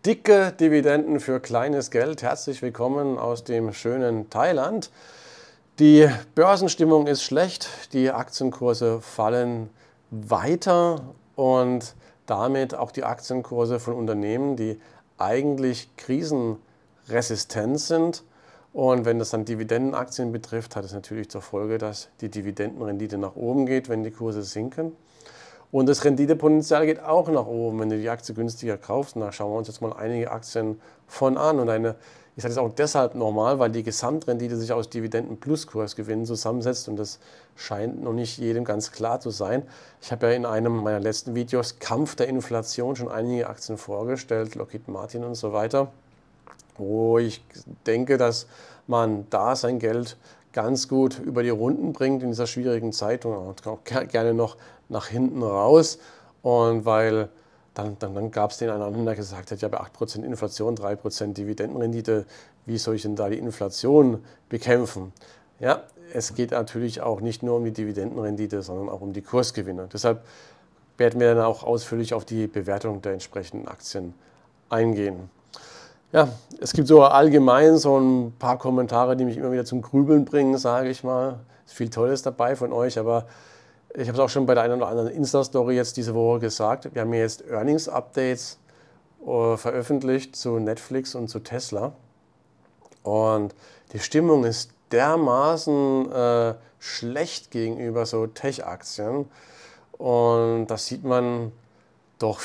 Dicke Dividenden für kleines Geld. Herzlich willkommen aus dem schönen Thailand. Die Börsenstimmung ist schlecht, die Aktienkurse fallen weiter und damit auch die Aktienkurse von Unternehmen, die eigentlich krisenresistent sind. Und wenn das dann Dividendenaktien betrifft, hat es natürlich zur Folge, dass die Dividendenrendite nach oben geht, wenn die Kurse sinken. Und das Renditepotenzial geht auch nach oben, wenn du die Aktie günstiger kaufst. Und da schauen wir uns jetzt mal einige Aktien von an. Und ich sage das auch deshalb nochmal, weil die Gesamtrendite sich aus Dividenden plus Kursgewinnen zusammensetzt. Und das scheint noch nicht jedem ganz klar zu sein. Ich habe ja in einem meiner letzten Videos Kampf der Inflation schon einige Aktien vorgestellt, Lockheed Martin und so weiter, wo ich denke, dass man da sein Geld ganz gut über die Runden bringt in dieser schwierigen Zeit und auch gerne noch nach hinten raus. Und weil dann gab es den einen, der gesagt hat, ja bei 8% Inflation, 3% Dividendenrendite, wie soll ich denn da die Inflation bekämpfen? Ja, es geht natürlich auch nicht nur um die Dividendenrendite, sondern auch um die Kursgewinne. Deshalb werden wir dann auch ausführlich auf die Bewertung der entsprechenden Aktien eingehen. Ja, es gibt so allgemein so ein paar Kommentare, die mich immer wieder zum Grübeln bringen, sage ich mal. Es ist viel Tolles dabei von euch, aber ich habe es auch schon bei der einen oder anderen Insta-Story jetzt diese Woche gesagt. Wir haben hier jetzt Earnings-Updates veröffentlicht zu Netflix und zu Tesla. Und die Stimmung ist dermaßen schlecht gegenüber so Tech-Aktien. Und da sieht man doch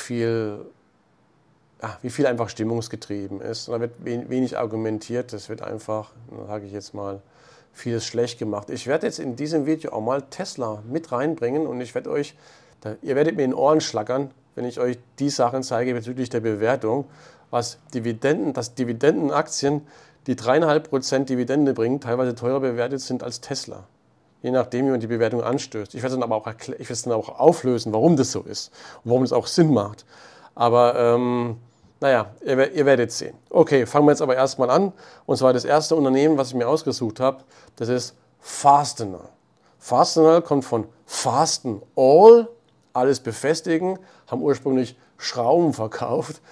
wie viel einfach stimmungsgetrieben ist. Und da wird wenig argumentiert, das wird einfach, sage ich jetzt mal, vieles schlecht gemacht. Ich werde jetzt in diesem Video auch mal Tesla mit reinbringen und ihr werdet mir in den Ohren schlackern, wenn ich euch die Sachen zeige bezüglich der Bewertung, dass Dividendenaktien, die 3,5% Dividende bringen, teilweise teurer bewertet sind als Tesla. Je nachdem, wie man die Bewertung anstößt. Ich werde es dann auch auflösen, warum das so ist und warum es auch Sinn macht. Aber naja, ihr werdet sehen. Okay, fangen wir jetzt aber erstmal an. Und zwar das erste Unternehmen, was ich mir ausgesucht habe, das ist Fastenal. Fastenal kommt von Fasten All, alles befestigen, haben ursprünglich Schrauben verkauft.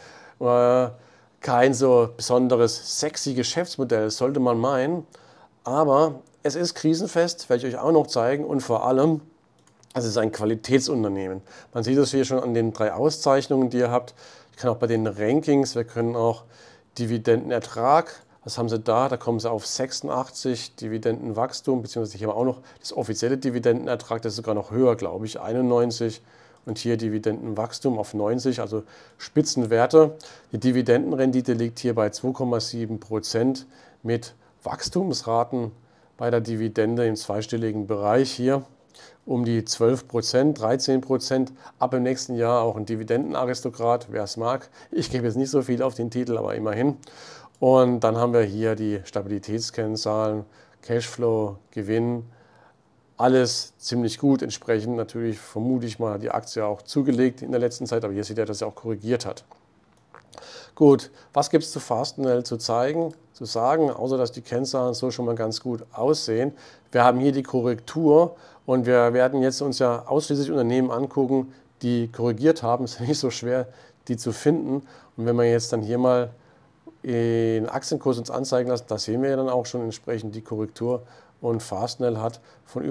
Kein so besonderes sexy Geschäftsmodell, sollte man meinen. Aber es ist krisenfest, werde ich euch auch noch zeigen. Und vor allem, es ist ein Qualitätsunternehmen. Man sieht das hier schon an den 3 Auszeichnungen, die ihr habt. Ich kann auch bei den Rankings, wir können auch Dividendenertrag, was haben sie da? Da kommen sie auf 86, Dividendenwachstum, beziehungsweise hier haben wir auch noch das offizielle Dividendenertrag, das ist sogar noch höher, glaube ich, 91. Und hier Dividendenwachstum auf 90, also Spitzenwerte. Die Dividendenrendite liegt hier bei 2,7% mit Wachstumsraten bei der Dividende im zweistelligen Bereich hier. Um die 12%, 13%, ab im nächsten Jahr auch ein Dividendenaristokrat, wer es mag. Ich gebe jetzt nicht so viel auf den Titel, aber immerhin. Und dann haben wir hier die Stabilitätskennzahlen, Cashflow, Gewinn, alles ziemlich gut. Entsprechend natürlich vermute ich mal, die Aktie auch zugelegt in der letzten Zeit, aber hier seht ihr, dass sie auch korrigiert hat. Gut, was gibt es zu Fastenal zu sagen, außer dass die Kennzahlen so schon mal ganz gut aussehen. Wir haben hier die Korrektur und wir werden jetzt uns ja ausschließlich Unternehmen angucken, die korrigiert haben. Es ist nicht so schwer, die zu finden. Und wenn wir jetzt dann hier mal den Aktienkurs uns anzeigen lassen, da sehen wir ja dann auch schon entsprechend die Korrektur. Und Fastenal hat von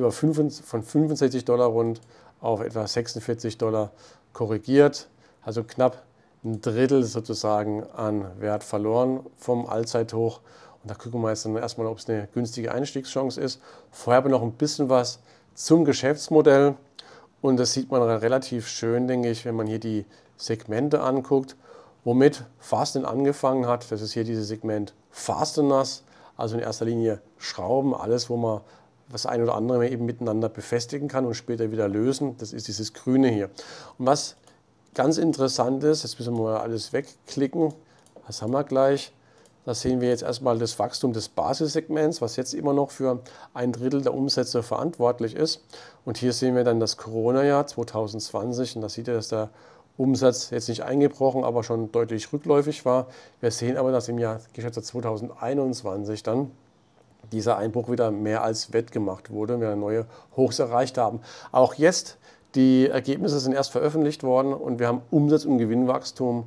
65 $ rund auf etwa 46 $ korrigiert, also knapp ein Drittel sozusagen an Wert verloren vom Allzeithoch. Und da gucken wir jetzt dann erstmal, ob es eine günstige Einstiegschance ist. Vorher aber noch ein bisschen was zum Geschäftsmodell. Und das sieht man relativ schön, denke ich, wenn man hier die Segmente anguckt, womit Fastenal angefangen hat. Das ist hier dieses Segment Fasteners, also in erster Linie Schrauben, alles, wo man das ein oder andere eben miteinander befestigen kann und später wieder lösen. Das ist dieses Grüne hier. Und was ganz interessant ist, jetzt müssen wir mal alles wegklicken, das haben wir gleich. Da sehen wir jetzt erstmal das Wachstum des Basissegments, was jetzt immer noch für ein Drittel der Umsätze verantwortlich ist. Und hier sehen wir dann das Corona-Jahr 2020 und da sieht ihr, dass der Umsatz jetzt nicht eingebrochen, aber schon deutlich rückläufig war. Wir sehen aber, dass im Jahr geschätzter 2021 dann dieser Einbruch wieder mehr als wettgemacht wurde, wir neue Hochs erreicht haben. Auch jetzt, die Ergebnisse sind erst veröffentlicht worden und wir haben Umsatz- und Gewinnwachstum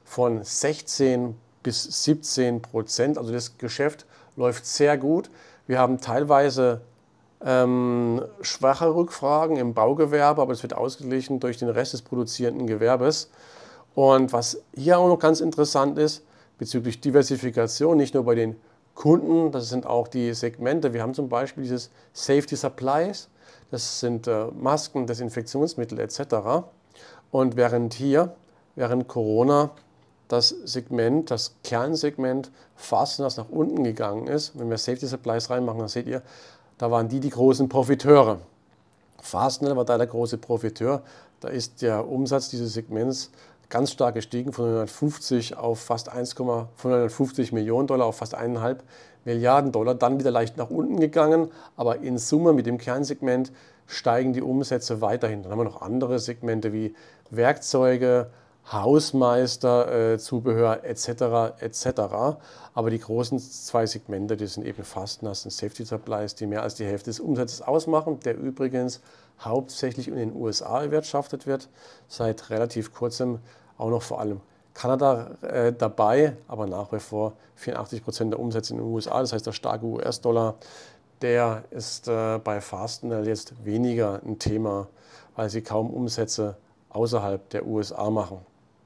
von 16 bis 17%. Also das Geschäft läuft sehr gut. Wir haben teilweise schwache Rückfragen im Baugewerbe, aber es wird ausgeglichen durch den Rest des produzierenden Gewerbes. Und was hier auch noch ganz interessant ist, bezüglich Diversifikation, nicht nur bei den Kunden, das sind auch die Segmente. Wir haben zum Beispiel dieses Safety Supplies, das sind Masken, Desinfektionsmittel etc. Und während Corona das Segment, das Kernsegment Fasteners nach unten gegangen ist, wenn wir Safety Supplies reinmachen, dann seht ihr, da waren die großen Profiteure. Fastener war da der große Profiteur. Da ist der Umsatz dieses Segments ganz stark gestiegen von 150 auf fast von 150 Millionen Dollar auf fast 1,5 Milliarden Dollar. Dann wieder leicht nach unten gegangen, aber in Summe mit dem Kernsegment steigen die Umsätze weiterhin. Dann haben wir noch andere Segmente wie Werkzeuge, Hausmeister, Zubehör etc. etc. Aber die großen zwei Segmente, die sind eben Fasteners und Safety Supplies, die mehr als die Hälfte des Umsatzes ausmachen, der übrigens hauptsächlich in den USA erwirtschaftet wird, seit relativ kurzem auch noch vor allem Kanada dabei, aber nach wie vor 84% der Umsätze in den USA, das heißt der starke US-Dollar, der ist bei Fastener jetzt weniger ein Thema, weil sie kaum Umsätze außerhalb der USA machen.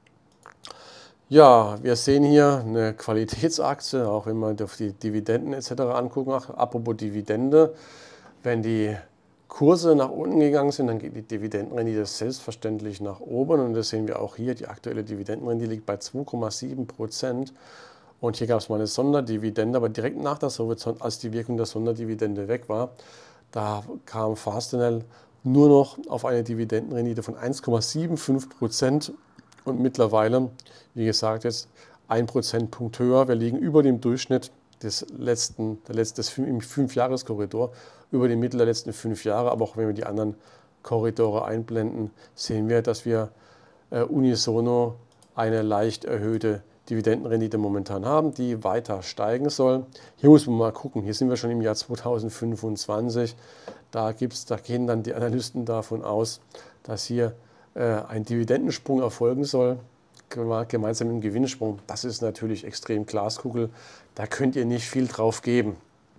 Ja, wir sehen hier eine Qualitätsaktie, auch wenn wir auf die Dividenden etc. angucken. Apropos Dividende, wenn die Kurse nach unten gegangen sind, dann geht die Dividendenrendite selbstverständlich nach oben. Und das sehen wir auch hier. Die aktuelle Dividendenrendite liegt bei 2,7%. Und hier gab es mal eine Sonderdividende, aber direkt nach der Sowjetzeit, als die Wirkung der Sonderdividende weg war, da kam Fastenal nur noch auf eine Dividendenrendite von 1,75%. Und mittlerweile, wie gesagt, jetzt 1 Prozentpunkt höher. Wir liegen über dem Durchschnitt des im 5-Jahres-Korridor, über dem Mittel der letzten 5 Jahre. Aber auch wenn wir die anderen Korridore einblenden, sehen wir, dass wir unisono eine leicht erhöhte Dividendenrendite momentan haben, die weiter steigen soll. Hier muss man mal gucken, hier sind wir schon im Jahr 2025. Da gehen dann die Analysten davon aus, dass hier ein Dividendensprung erfolgen soll, gemeinsam mit dem Gewinnsprung. Das ist natürlich extrem Glaskugel, da könnt ihr nicht viel drauf geben.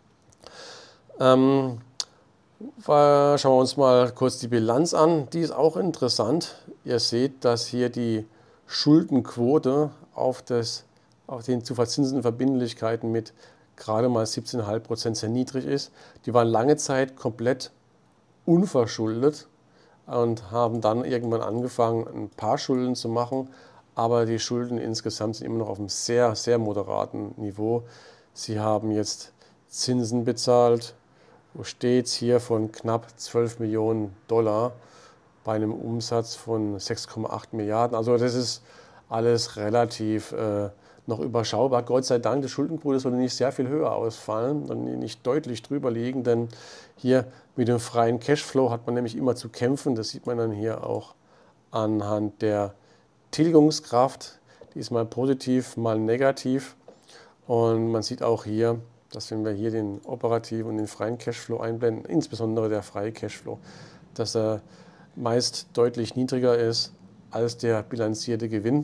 Schauen wir uns mal kurz die Bilanz an, die ist auch interessant. Ihr seht, dass hier die Schuldenquote auf den zu verzinsenden Verbindlichkeiten mit gerade mal 17,5% sehr niedrig ist. Die waren lange Zeit komplett unverschuldet und haben dann irgendwann angefangen, ein paar Schulden zu machen, aber die Schulden insgesamt sind immer noch auf einem sehr, sehr moderaten Niveau. Sie haben jetzt Zinsen bezahlt, wo steht es hier, von knapp 12 Millionen Dollar bei einem Umsatz von 6,8 Milliarden. Also das ist alles relativ noch überschaubar. Gott sei Dank, die Schuldenquote soll nicht sehr viel höher ausfallen und nicht deutlich drüber liegen, denn hier mit dem freien Cashflow hat man nämlich immer zu kämpfen. Das sieht man dann hier auch anhand der Tilgungskraft. Die ist mal positiv, mal negativ. Und man sieht auch hier, dass wenn wir hier den operativen und den freien Cashflow einblenden, insbesondere der freie Cashflow, dass er meist deutlich niedriger ist als der bilanzierte Gewinn.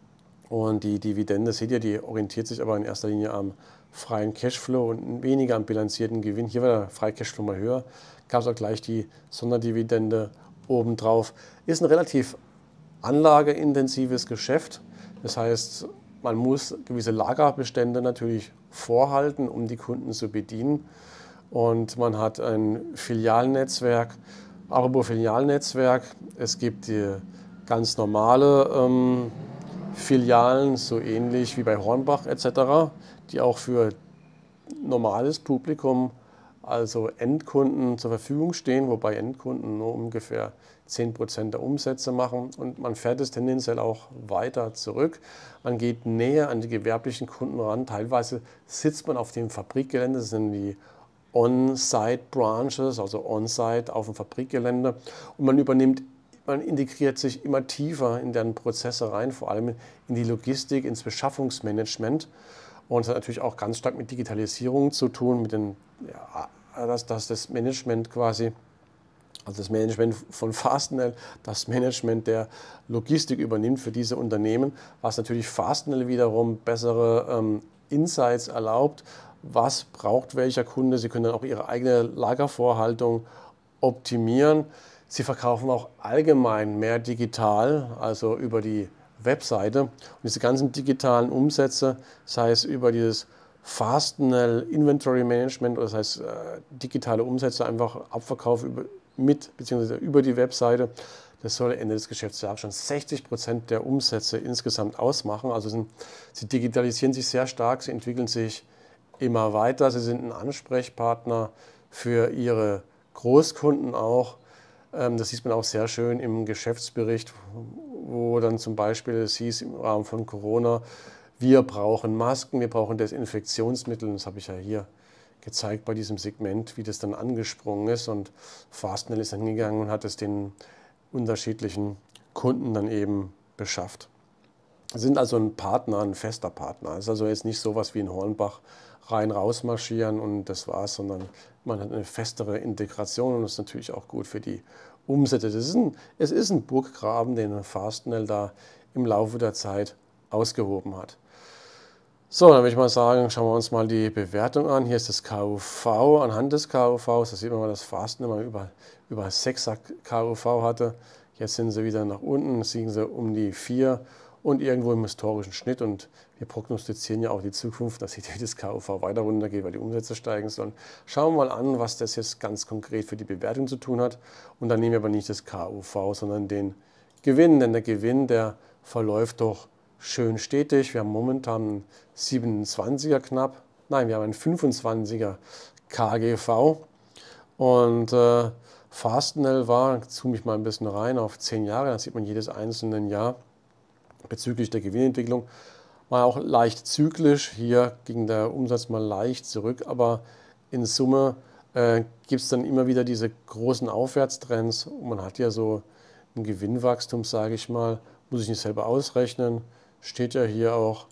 Und die Dividende, seht ihr, die orientiert sich aber in erster Linie am freien Cashflow und weniger am bilanzierten Gewinn. Hier war der freie Cashflow mal höher, gab es auch gleich die Sonderdividende obendrauf. Ist ein relativ anlageintensives Geschäft. Das heißt, man muss gewisse Lagerbestände natürlich vorhalten, um die Kunden zu bedienen. Und man hat ein Filialnetzwerk. Apropos Filialnetzwerk, es gibt die ganz normale Filialen, so ähnlich wie bei Hornbach etc., die auch für normales Publikum, also Endkunden, zur Verfügung stehen, wobei Endkunden nur ungefähr 10% der Umsätze machen, und man fährt es tendenziell auch weiter zurück. Man geht näher an die gewerblichen Kunden ran. Teilweise sitzt man auf dem Fabrikgelände, das sind die On-Site-Branches, also On-Site auf dem Fabrikgelände, und man integriert sich immer tiefer in deren Prozesse rein, vor allem in die Logistik, ins Beschaffungsmanagement. Und es hat natürlich auch ganz stark mit Digitalisierung zu tun, mit dass das Management quasi Also das Management von Fastnell, das Management der Logistik übernimmt für diese Unternehmen, was natürlich Fastnell wiederum bessere Insights erlaubt, was braucht welcher Kunde. Sie können dann auch Ihre eigene Lagervorhaltung optimieren. Sie verkaufen auch allgemein mehr digital, also über die Webseite. Und diese ganzen digitalen Umsätze, sei es über dieses Fastnell Inventory Management oder das heißt digitale Umsätze, einfach Abverkauf mit bzw. über die Webseite, das soll Ende des Geschäftsjahres schon 60% der Umsätze insgesamt ausmachen. Also sie digitalisieren sich sehr stark, sie entwickeln sich immer weiter, sie sind ein Ansprechpartner für ihre Großkunden auch. Das sieht man auch sehr schön im Geschäftsbericht, wo dann zum Beispiel es hieß im Rahmen von Corona, wir brauchen Masken, wir brauchen Desinfektionsmittel. Das habe ich ja hier gezeigt bei diesem Segment, wie das dann angesprungen ist. Und Fastnell ist dann gegangen und hat es den unterschiedlichen Kunden dann eben beschafft. Sie sind also ein Partner, ein fester Partner. Es ist also jetzt nicht so was wie in Hornbach rein raus marschieren und das war's, sondern man hat eine festere Integration und das ist natürlich auch gut für die Umsätze. Es ist ein Burggraben, den Fastnell da im Laufe der Zeit ausgehoben hat. So, dann würde ich mal sagen, schauen wir uns mal die Bewertung an. Hier ist das KUV. Anhand des KUVs, da sieht man mal, dass Fastnell mal über 6er KUV hatte. Jetzt sind sie wieder nach unten, liegen sie um die 4 und irgendwo im historischen Schnitt. Und wir prognostizieren ja auch die Zukunft, dass das KUV weiter runtergeht, weil die Umsätze steigen sollen. Schauen wir mal an, was das jetzt ganz konkret für die Bewertung zu tun hat. Und dann nehmen wir aber nicht das KUV, sondern den Gewinn. Denn der Gewinn, der verläuft doch schön stetig. Wir haben momentan einen 27er knapp. Nein, wir haben einen 25er KGV. Und Fastnell war, zoome ich mal ein bisschen rein, auf 10 Jahre. Da sieht man jedes einzelne Jahr bezüglich der Gewinnentwicklung. Mal auch leicht zyklisch. Hier ging der Umsatz mal leicht zurück, aber in Summe gibt es dann immer wieder diese großen Aufwärtstrends. Und man hat ja so ein Gewinnwachstum, sage ich mal, muss ich nicht selber ausrechnen. Steht ja hier auch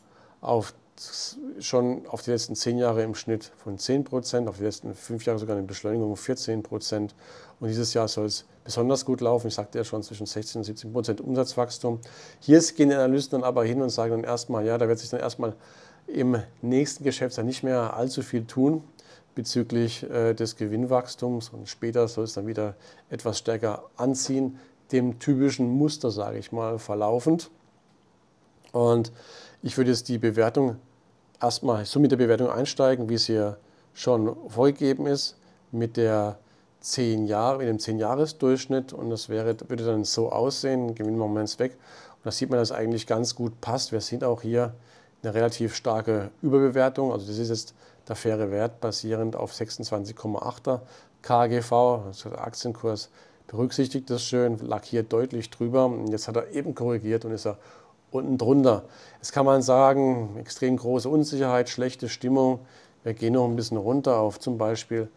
schon auf die letzten 10 Jahre im Schnitt von 10%, auf die letzten 5 Jahre sogar eine Beschleunigung von 14%. Und dieses Jahr soll es besonders gut laufen. Ich sagte ja schon zwischen 16 und 17% Umsatzwachstum. Hier gehen die Analysten dann aber hin und sagen dann erstmal, ja, da wird sich dann erstmal im nächsten Geschäftsjahr nicht mehr allzu viel tun bezüglich des Gewinnwachstums. Und später soll es dann wieder etwas stärker anziehen, dem typischen Muster, sage ich mal, verlaufend. Und ich würde jetzt die Bewertung erstmal so mit der Bewertung einsteigen, wie es hier schon vorgegeben ist, mit dem 10-Jahres-Durchschnitt. Und das würde dann so aussehen, gewinnen wir Moment weg. Und da sieht man, dass es eigentlich ganz gut passt. Wir sehen auch hier eine relativ starke Überbewertung. Also das ist jetzt der faire Wert basierend auf 26,8er KGV. Also der Aktienkurs berücksichtigt das schön, lag hier deutlich drüber. Und jetzt hat er eben korrigiert und ist er unten drunter. Jetzt kann man sagen, extrem große Unsicherheit, schlechte Stimmung. Wir gehen noch ein bisschen runter auf zum Beispiel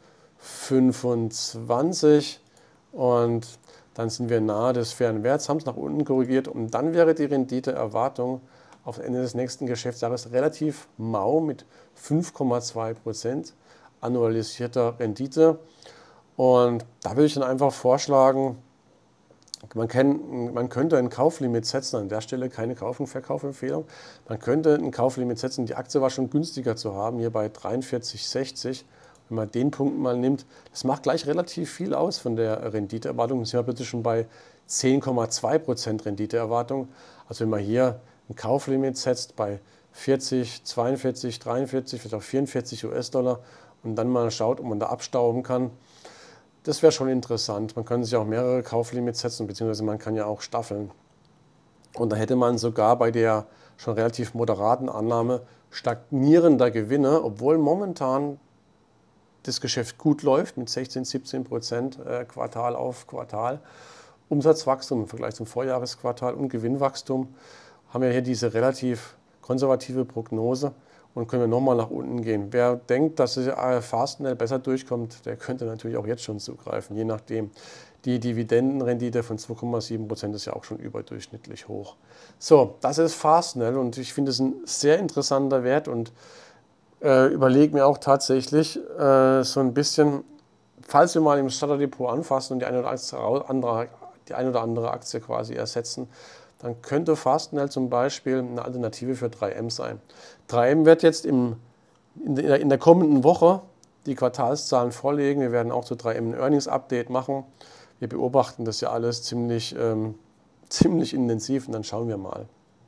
25 und dann sind wir nahe des fairen Werts, haben es nach unten korrigiert und dann wäre die Renditeerwartung auf Ende des nächsten Geschäftsjahres relativ mau mit 5,2% annualisierter Rendite. Und da würde ich dann einfach vorschlagen, man könnte ein Kauflimit setzen, an der Stelle keine Kauf- und Verkaufempfehlung. Man könnte ein Kauflimit setzen, die Aktie war schon günstiger zu haben, hier bei 43,60. Wenn man den Punkt mal nimmt, das macht gleich relativ viel aus von der Renditeerwartung. Dann sind wir bitte schon bei 10,2% Renditeerwartung. Also wenn man hier ein Kauflimit setzt bei 40, 42, 43, vielleicht auch 44 US-Dollar und dann mal schaut, ob man da abstauben kann, das wäre schon interessant. Man kann sich auch mehrere Kauflimits setzen, beziehungsweise man kann ja auch staffeln. Und da hätte man sogar bei der schon relativ moderaten Annahme stagnierender Gewinne, obwohl momentan das Geschäft gut läuft mit 16, 17% Quartal auf Quartal. Umsatzwachstum im Vergleich zum Vorjahresquartal und Gewinnwachstum haben wir hier diese relativ konservative Prognose. Und können wir nochmal nach unten gehen. Wer denkt, dass Fastnell besser durchkommt, der könnte natürlich auch jetzt schon zugreifen, je nachdem. Die Dividendenrendite von 2,7% ist ja auch schon überdurchschnittlich hoch. So, das ist Fastnell und ich finde es ein sehr interessanter Wert und überlege mir auch tatsächlich so ein bisschen falls wir mal im Starterdepot anfassen und die eine oder andere Aktie quasi ersetzen, dann könnte Fastnell zum Beispiel eine Alternative für 3M sein. 3M wird jetzt in der kommenden Woche die Quartalszahlen vorlegen. Wir werden auch zu 3M ein Earnings-Update machen. Wir beobachten das ja alles ziemlich intensiv und dann schauen wir mal.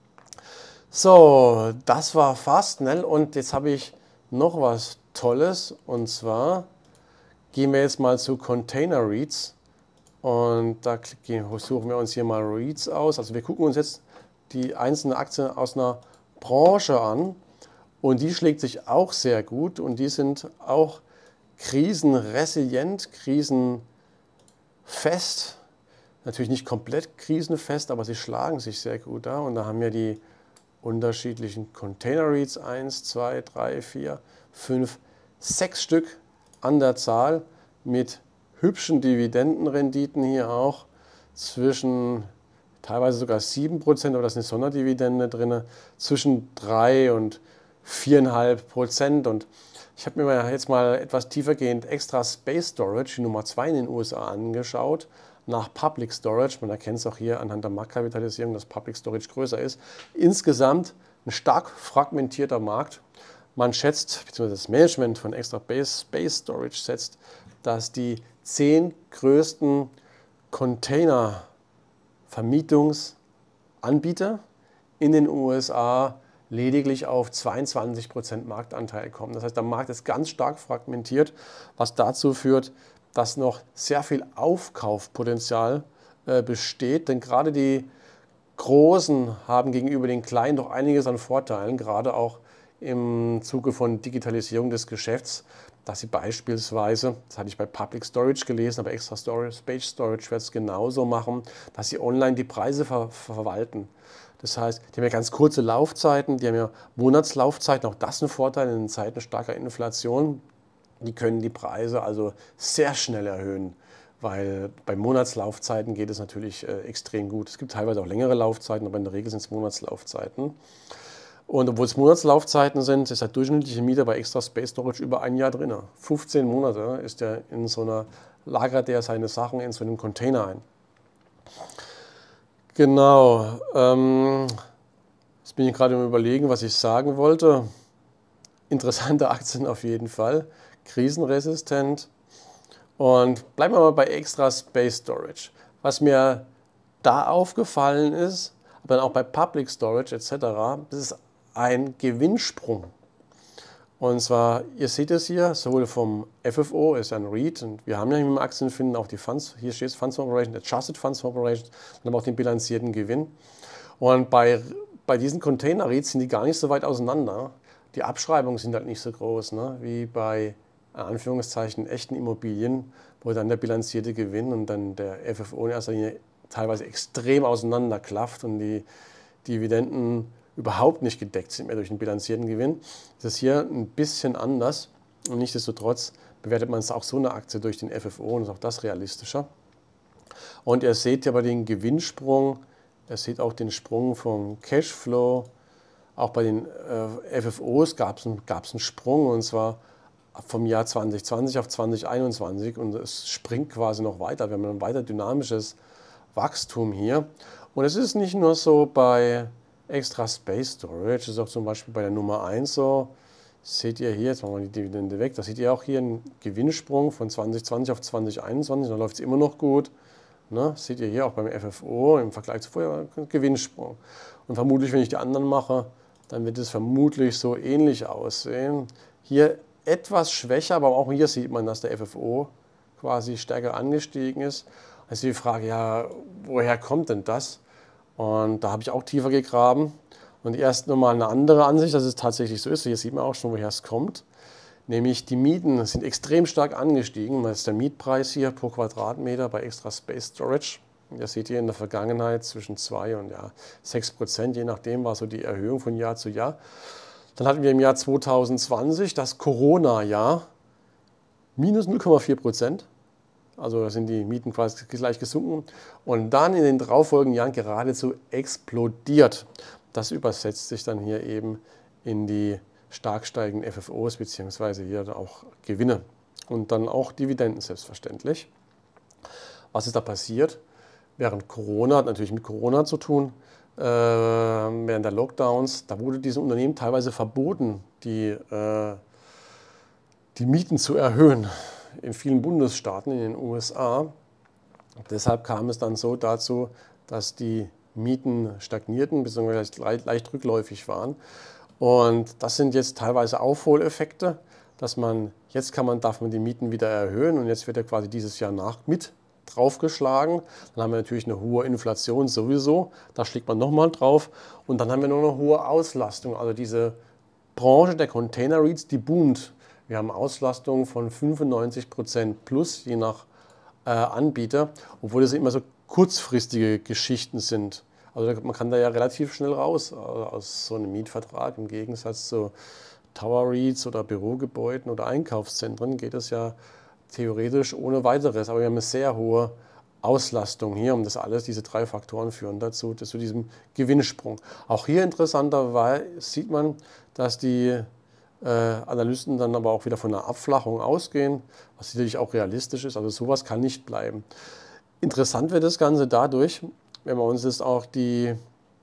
So, das war Fastnell und jetzt habe ich noch was Tolles und zwar gehen wir jetzt mal zu Container REITs und da suchen wir uns hier mal REITs aus. Also wir gucken uns jetzt die einzelnen Aktien aus einer Branche an und die schlägt sich auch sehr gut und die sind auch krisenresilient, krisenfest. Natürlich nicht komplett krisenfest, aber sie schlagen sich sehr gut da und da haben wir die unterschiedlichen Container REITs, 1, 2, 3, 4, 5, 6 Stück an der Zahl mit hübschen Dividendenrenditen hier auch zwischen teilweise sogar 7%, aber da ist eine Sonderdividende drin, zwischen 3 und 4,5%. Und ich habe mir jetzt mal etwas tiefergehend Extra Space Storage, die Nummer 2 in den USA, angeschaut. Nach Public Storage, man erkennt es auch hier anhand der Marktkapitalisierung, dass Public Storage größer ist. Insgesamt ein stark fragmentierter Markt. Man schätzt, beziehungsweise das Management von Extra Space Storage schätzt, dass die 10 größten Container-Vermietungsanbieter in den USA lediglich auf 22% Marktanteil kommen. Das heißt, der Markt ist ganz stark fragmentiert, was dazu führt, dass noch sehr viel Aufkaufpotenzial besteht, denn gerade die Großen haben gegenüber den Kleinen doch einiges an Vorteilen, gerade auch im Zuge von Digitalisierung des Geschäfts, dass sie beispielsweise, das hatte ich bei Public Storage gelesen, aber Extra Space Storage wird es genauso machen, dass sie online die Preise verwalten. Das heißt, die haben ja ganz kurze Laufzeiten, die haben ja Monatslaufzeiten, auch das ein Vorteil in Zeiten starker Inflation. Die können die Preise also sehr schnell erhöhen, weil bei Monatslaufzeiten geht es natürlich extrem gut. Es gibt teilweise auch längere Laufzeiten, aber in der Regel sind es Monatslaufzeiten. Und obwohl es Monatslaufzeiten sind, ist der durchschnittliche Mieter bei Extra Space Storage über ein Jahr drin. 15 Monate ist er in so einer, lagert er seine Sachen in so einem Container ein. Genau. Jetzt bin ich gerade im Überlegen, was ich sagen wollte. Interessante Aktien auf jeden Fall. Krisenresistent. Und bleiben wir mal bei Extra Space Storage. Was mir da aufgefallen ist, aber dann auch bei Public Storage etc., das ist ein Gewinnsprung. Und zwar, ihr seht es hier, sowohl vom FFO, ist ein REIT, und wir haben ja im Aktienfinden auch die Funds, hier steht es Funds from Operations, Adjusted Funds from Operations, und dann auch den bilanzierten Gewinn. Und bei diesen Container-REITs sind die gar nicht so weit auseinander. Die Abschreibungen sind halt nicht so groß, ne, wie bei in Anführungszeichen echten Immobilien, wo dann der bilanzierte Gewinn und dann der FFO in erster Linie teilweise extrem auseinanderklafft und die Dividenden überhaupt nicht gedeckt sind mehr durch den bilanzierten Gewinn. Das ist hier ein bisschen anders und nichtsdestotrotz bewertet man es auch so eine Aktie durch den FFO und ist auch das realistischer. Und ihr seht ja bei den Gewinnsprung, ihr seht auch den Sprung vom Cashflow, auch bei den FFOs gab es einen Sprung und zwar vom Jahr 2020 auf 2021 und es springt quasi noch weiter. Wir haben ein weiter dynamisches Wachstum hier. Und es ist nicht nur so bei Extra Space Storage, es ist auch zum Beispiel bei der Nummer 1 so. Seht ihr hier, jetzt machen wir die Dividende weg, da seht ihr auch hier einen Gewinnsprung von 2020 auf 2021, da läuft es immer noch gut. Ne? Seht ihr hier auch beim FFO im Vergleich zu vorher einen Gewinnsprung. Und vermutlich, wenn ich die anderen mache, dann wird es vermutlich so ähnlich aussehen. Hier etwas schwächer, aber auch hier sieht man, dass der FFO quasi stärker angestiegen ist. Also die Frage, ja, woher kommt denn das? Und da habe ich auch tiefer gegraben. Und erst nochmal eine andere Ansicht, dass es tatsächlich so ist. Hier sieht man auch schon, woher es kommt. Nämlich die Mieten sind extrem stark angestiegen. Das ist der Mietpreis hier pro Quadratmeter bei Extra Space Storage. Das seht ihr in der Vergangenheit zwischen 2 und 6%, je nachdem war so die Erhöhung von Jahr zu Jahr. Dann hatten wir im Jahr 2020 das Corona-Jahr minus 0,4%. Also da sind die Mieten quasi gleich gesunken. Und dann in den darauffolgenden Jahren geradezu explodiert. Das übersetzt sich dann hier eben in die stark steigenden FFOs bzw. hier auch Gewinne. und dann auch Dividenden selbstverständlich. Was ist da passiert? Während Corona, hat natürlich mit Corona zu tun, während der Lockdowns, da wurde diesen Unternehmen teilweise verboten, die Mieten zu erhöhen in vielen Bundesstaaten in den USA. Deshalb kam es dann so dazu, dass die Mieten stagnierten bzw. leicht rückläufig waren. Und das sind jetzt teilweise Aufholeffekte, dass darf man die Mieten wieder erhöhen und jetzt wird ja quasi dieses Jahr mit draufgeschlagen. Dann haben wir natürlich eine hohe Inflation sowieso, da schlägt man nochmal drauf und dann haben wir nur eine hohe Auslastung. Also diese Branche der Container REITs, die boomt. Wir haben Auslastung von 95% plus, je nach Anbieter, obwohl das immer so kurzfristige Geschichten sind. Also man kann da ja relativ schnell raus aus so einem Mietvertrag. Im Gegensatz zu Tower REITs oder Bürogebäuden oder Einkaufszentren geht es ja theoretisch ohne weiteres. Aber wir haben eine sehr hohe Auslastung hier und diese 3 Faktoren führen dazu, zu diesem Gewinnsprung. Auch hier interessanterweise sieht man, dass die Analysten dann aber auch wieder von einer Abflachung ausgehen, was sicherlich auch realistisch ist. Also sowas kann nicht bleiben. Interessant wird das Ganze dadurch, wenn wir uns jetzt auch den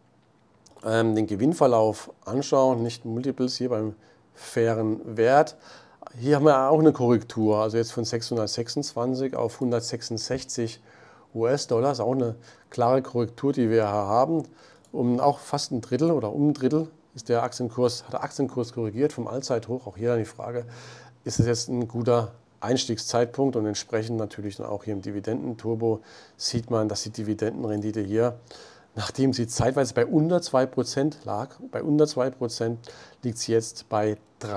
Gewinnverlauf anschauen, nicht Multiples hier beim fairen Wert. Hier haben wir auch eine Korrektur, also jetzt von 626 auf 166 US-Dollar, ist auch eine klare Korrektur, die wir haben. Auch fast ein Drittel oder um ein Drittel hat der Aktienkurs korrigiert vom Allzeithoch. Auch hier dann die Frage, ist es jetzt ein guter Einstiegszeitpunkt und entsprechend natürlich dann auch hier im Dividendenturbo sieht man, dass die Dividendenrendite hier, nachdem sie zeitweise bei unter 2% lag, liegt sie jetzt bei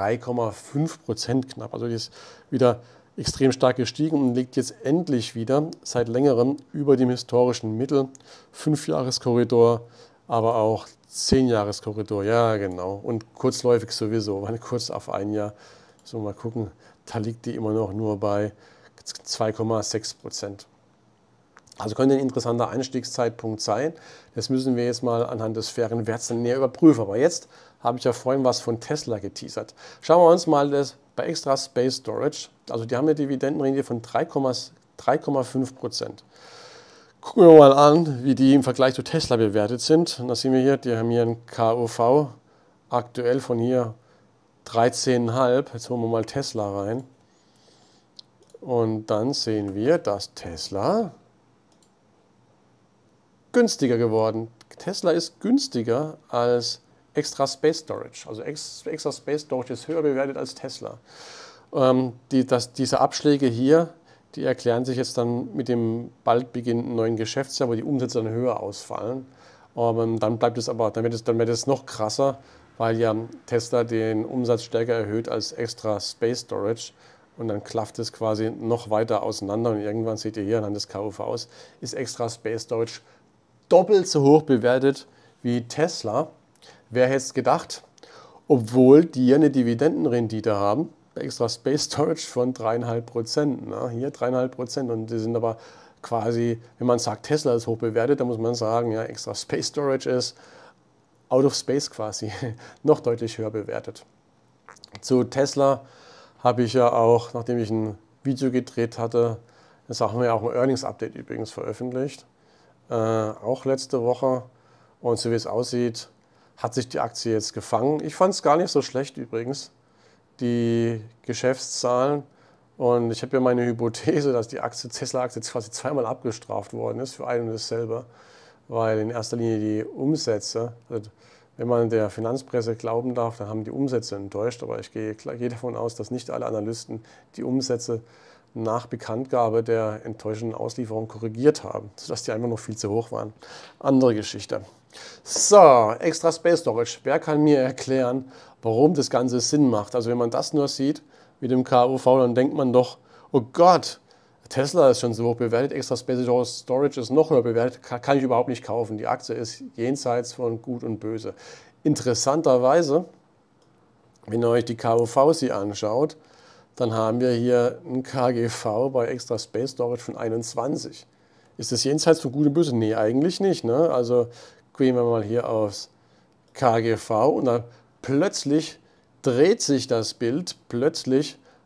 3,5% knapp. Also die ist wieder extrem stark gestiegen und liegt jetzt endlich wieder seit längerem über dem historischen Mittel, 5-Jahres-Korridor, aber auch 10-Jahres-Korridor, ja genau, und kurzläufig sowieso, weil kurz auf ein Jahr, so mal gucken, da liegt die immer noch nur bei 2,6%. Also könnte ein interessanter Einstiegszeitpunkt sein. Das müssen wir jetzt mal anhand des fairen Werts dann näher überprüfen. Aber jetzt habe ich ja vorhin was von Tesla geteasert. Schauen wir uns mal das bei Extra Space Storage. Also die haben eine Dividendenrendite von 3,5%. Gucken wir mal an, wie die im Vergleich zu Tesla bewertet sind. Und da sehen wir hier, die haben hier ein KUV aktuell von hier 13,5. Jetzt holen wir mal Tesla rein. Und dann sehen wir, dass Tesla günstiger geworden. Tesla ist günstiger als Extra Space Storage. Also Extra Space Storage ist höher bewertet als Tesla. Diese Abschläge hier, die erklären sich jetzt dann mit dem bald beginnenden neuen Geschäftsjahr, wo die Umsätze dann höher ausfallen. Dann wird es noch krasser, weil ja Tesla den Umsatz stärker erhöht als Extra Space Storage. Und dann klafft es quasi noch weiter auseinander. Und irgendwann seht ihr hier anhand des KUVs, ist Extra Space Storage doppelt so hoch bewertet wie Tesla. Wer hätte es gedacht? Obwohl die eine Dividendenrendite haben, bei Extra Space Storage von 3,5%. Hier 3,5%. Und die sind aber quasi, wenn man sagt, Tesla ist hoch bewertet, dann muss man sagen, ja, Extra Space Storage ist out of space quasi, noch deutlich höher bewertet. Zu Tesla habe ich ja auch, nachdem ich ein Video gedreht hatte, das haben wir ja auch ein Earnings-Update übrigens veröffentlicht, auch letzte Woche. Und so wie es aussieht, hat sich die Aktie jetzt gefangen. Ich fand es gar nicht so schlecht übrigens, die Geschäftszahlen. Und ich habe ja meine Hypothese, dass die Tesla-Aktie jetzt quasi zweimal abgestraft worden ist für ein und dasselbe, weil in erster Linie die Umsätze, also wenn man der Finanzpresse glauben darf, dann haben die Umsätze enttäuscht. Aber ich gehe davon aus, dass nicht alle Analysten die Umsätze nach Bekanntgabe der enttäuschenden Auslieferung korrigiert haben, sodass die einfach noch viel zu hoch waren. Andere Geschichte. So, Extra Space Storage. Wer kann mir erklären, warum das Ganze Sinn macht? Also wenn man das nur sieht mit dem KUV, dann denkt man doch, oh Gott, Tesla ist schon so hoch bewertet, Extra Space Storage ist noch höher bewertet, kann ich überhaupt nicht kaufen. Die Aktie ist jenseits von Gut und Böse. Interessanterweise, wenn ihr euch die KUVs hier anschaut, dann haben wir hier ein KGV bei Extra Space Storage von 21. Ist das jenseits von Gut und Böse? Nee, eigentlich nicht. Ne? Also gehen wir mal hier aufs KGV und dann plötzlich dreht sich das Bild. Plötzlich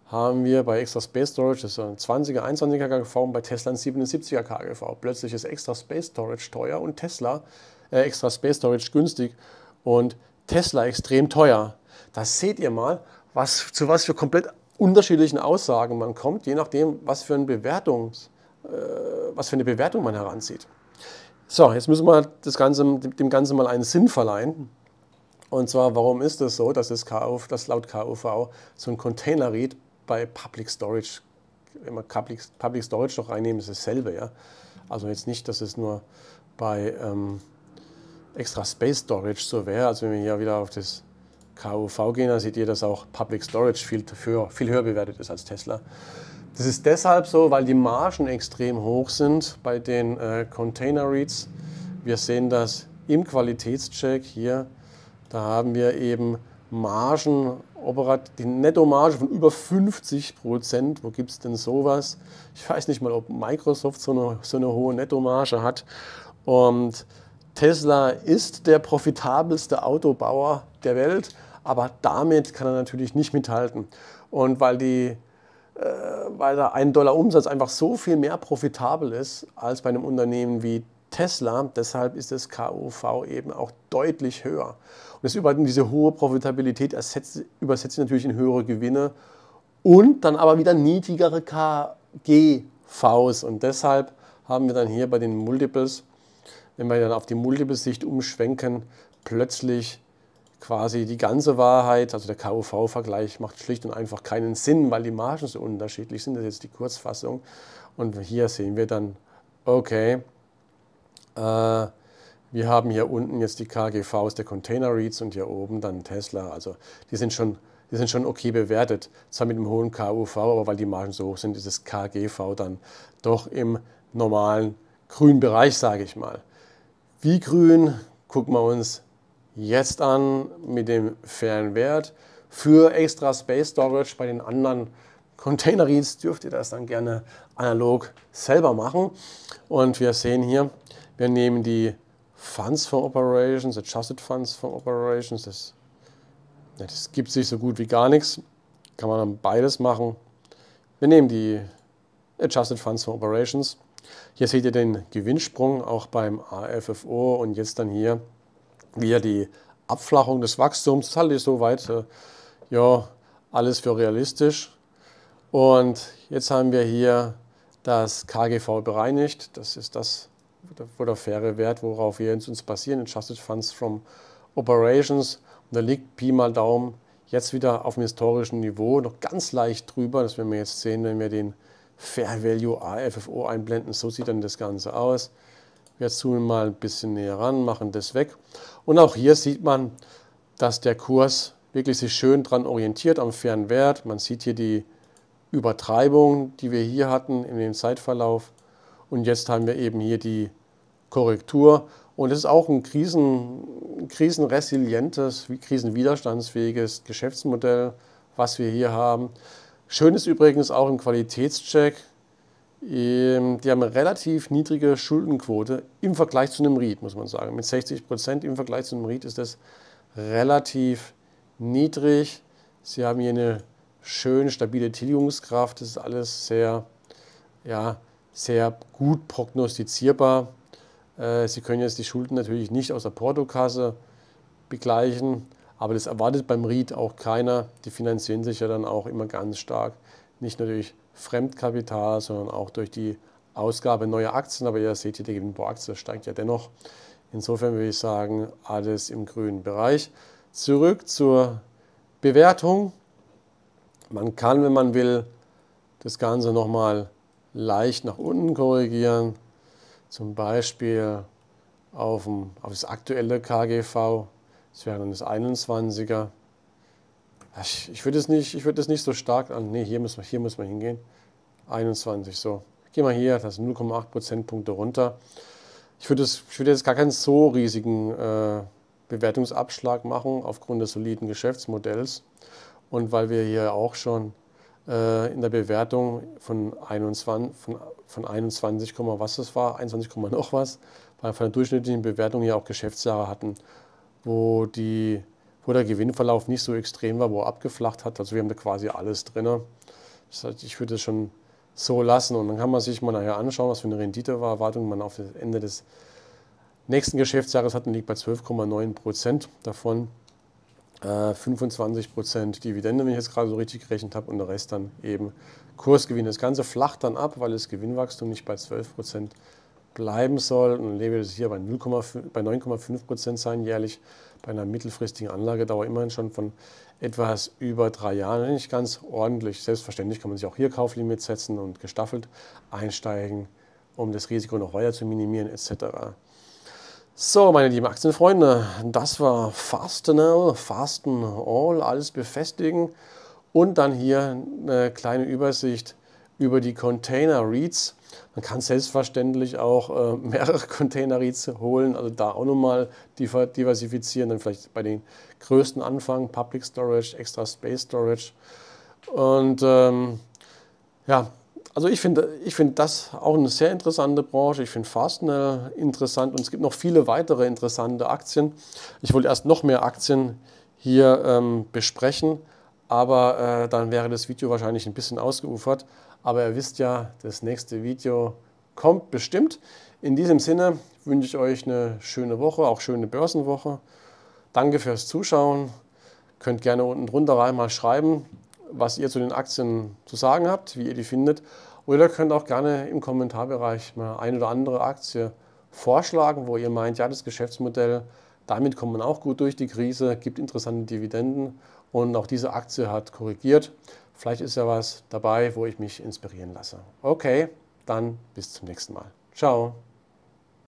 haben wir bei Extra Space Storage, das ist ein 20er, 21er KGV, und bei Tesla ein 77er KGV. Plötzlich ist Extra Space Storage teuer und Extra Space Storage günstig und Tesla extrem teuer. Das seht ihr mal, zu was für komplett unterschiedlichen Aussagen man kommt, je nachdem, was für eine Bewertung man heranzieht. So, jetzt müssen wir dem Ganzen mal einen Sinn verleihen. Und zwar, warum ist es so, dass laut KUV so ein Container-REIT bei Public Storage, wenn wir Public Storage noch reinnehmen, ist dasselbe. Ja? Also jetzt nicht, dass es nur bei Extra Space Storage so wäre. Also wenn wir hier wieder auf das KUV gehen, dann seht ihr, dass auch Public Storage viel höher bewertet ist als Tesla. Das ist deshalb so, weil die Margen extrem hoch sind bei den Container-REITs. Wir sehen das im Qualitätscheck hier. Da haben wir eben Margen, die Nettomarge von über 50%. Wo gibt es denn sowas? Ich weiß nicht mal, ob Microsoft so eine hohe Nettomarge hat. Und Tesla ist der profitabelste Autobauer der Welt, aber damit kann er natürlich nicht mithalten. Und weil da $1 Umsatz einfach so viel mehr profitabel ist als bei einem Unternehmen wie Tesla, deshalb ist das KUV eben auch deutlich höher. Und diese hohe Profitabilität übersetzt sich natürlich in höhere Gewinne und dann aber wieder niedrigere KGVs. Und deshalb haben wir dann hier bei den Multiples, wenn wir dann auf die Multiple-Sicht umschwenken, plötzlich quasi die ganze Wahrheit. Also der KUV-Vergleich macht schlicht und einfach keinen Sinn, weil die Margen so unterschiedlich sind. Das ist jetzt die Kurzfassung. Und hier sehen wir dann, okay, wir haben hier unten jetzt die KGVs der Container-REITs und hier oben dann Tesla. Also die sind schon okay bewertet. Zwar mit einem hohen KUV, aber weil die Margen so hoch sind, ist das KGV dann doch im normalen grünen Bereich, sage ich mal. Wie grün gucken wir uns jetzt an mit dem fairen Wert. Für Extra Space Storage bei den anderen Container-REITs dürft ihr das dann gerne analog selber machen. Und wir sehen hier, wir nehmen die Funds from Operations, Adjusted Funds from Operations. Das gibt sich so gut wie gar nichts. Kann man dann beides machen. Wir nehmen die Adjusted Funds from Operations. Hier seht ihr den Gewinnsprung auch beim AFFO und jetzt dann hier wieder die Abflachung des Wachstums. Das halte ich soweit ja, alles für realistisch. Und jetzt haben wir hier das KGV bereinigt. Das ist das, wo der faire Wert, worauf wir uns basieren, Adjusted Funds from Operations. Und da liegt Pi mal Daumen jetzt wieder auf dem historischen Niveau, noch ganz leicht drüber. Das werden wir jetzt sehen, wenn wir den Fair Value AFFO einblenden. So sieht dann das Ganze aus. Wir zoomen mal ein bisschen näher ran, machen das weg. Und auch hier sieht man, dass der Kurs wirklich sich schön dran orientiert am fairen Wert. Man sieht hier die Übertreibung, die wir hier hatten in dem Zeitverlauf. Und jetzt haben wir eben hier die Korrektur. Und es ist auch ein krisenresilientes, krisenwiderstandsfähiges Geschäftsmodell, was wir hier haben. Schön ist übrigens auch im Qualitätscheck, die haben eine relativ niedrige Schuldenquote im Vergleich zu einem REIT, muss man sagen. Mit 60% im Vergleich zu einem REIT ist das relativ niedrig. Sie haben hier eine schön stabile Tilgungskraft. Das ist alles sehr gut prognostizierbar. Sie können jetzt die Schulden natürlich nicht aus der Portokasse begleichen, aber das erwartet beim REIT auch keiner. Die finanzieren sich ja dann auch immer ganz stark, nicht nur durch Fremdkapital, sondern auch durch die Ausgabe neuer Aktien. Aber ihr seht hier, der Gewinn pro Aktie steigt ja dennoch. Insofern würde ich sagen, alles im grünen Bereich. Zurück zur Bewertung. Man kann, wenn man will, das Ganze nochmal leicht nach unten korrigieren. Zum Beispiel auf das aktuelle KGV. Das wäre dann das 21er. Ich würde es nicht so stark an. Ne, hier muss man hingehen. 21, so. Gehen wir hier, das sind 0,8 Prozentpunkte runter. Ich würde jetzt gar keinen so riesigen Bewertungsabschlag machen aufgrund des soliden Geschäftsmodells. Und weil wir hier auch schon in der Bewertung von 21, was das war, 21, noch was, weil von der durchschnittlichen Bewertung hier auch Geschäftsjahre hatten, wo der Gewinnverlauf nicht so extrem war, wo er abgeflacht hat. Also wir haben da quasi alles drin. Das heißt, ich würde es schon so lassen und dann kann man sich mal nachher anschauen, was für eine Renditeerwartung man auf das Ende des nächsten Geschäftsjahres hat und liegt bei 12,9%. Davon 25% Dividende, wenn ich jetzt gerade so richtig gerechnet habe, und der Rest dann eben Kursgewinn. Das Ganze flacht dann ab, weil das Gewinnwachstum nicht bei 12% bleiben soll und dann lebe ich hier bei 9,5% sein jährlich. Bei einer mittelfristigen Anlagedauer immerhin schon von etwas über 3 Jahren, nicht ganz ordentlich. Selbstverständlich kann man sich auch hier Kauflimit setzen und gestaffelt einsteigen, um das Risiko noch weiter zu minimieren etc. So, meine lieben Aktienfreunde, das war Fasten All, alles befestigen und dann hier eine kleine Übersicht über die Container REITs. Man kann selbstverständlich auch mehrere Container REITs holen, also da auch nochmal diversifizieren, dann vielleicht bei den größten anfangen, Public Storage, Extra Space Storage. Und ja, also ich finde das auch eine sehr interessante Branche. Ich finde Fastenal interessant und es gibt noch viele weitere interessante Aktien. Ich wollte erst noch mehr Aktien hier besprechen, aber dann wäre das Video wahrscheinlich ein bisschen ausgeufert. Aber ihr wisst ja, das nächste Video kommt bestimmt. In diesem Sinne wünsche ich euch eine schöne Woche, auch schöne Börsenwoche. Danke fürs Zuschauen. Könnt gerne unten drunter rein mal schreiben, was ihr zu den Aktien zu sagen habt, wie ihr die findet. Oder könnt auch gerne im Kommentarbereich mal eine oder andere Aktie vorschlagen, wo ihr meint, ja, das Geschäftsmodell, damit kommt man auch gut durch die Krise, gibt interessante Dividenden und auch diese Aktie hat korrigiert. Vielleicht ist ja was dabei, wo ich mich inspirieren lasse. Okay, dann bis zum nächsten Mal. Ciao.